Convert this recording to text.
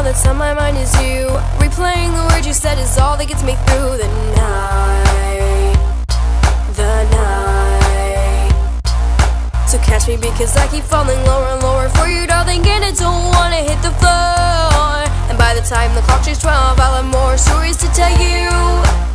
that's on my mind is you. Replaying the words you said is all that gets me through the night. The night. So catch me because I keep falling lower and lower for you, darling, and I don't wanna hit the floor. And by the time the clock strikes 12, I'll have more stories to tell you.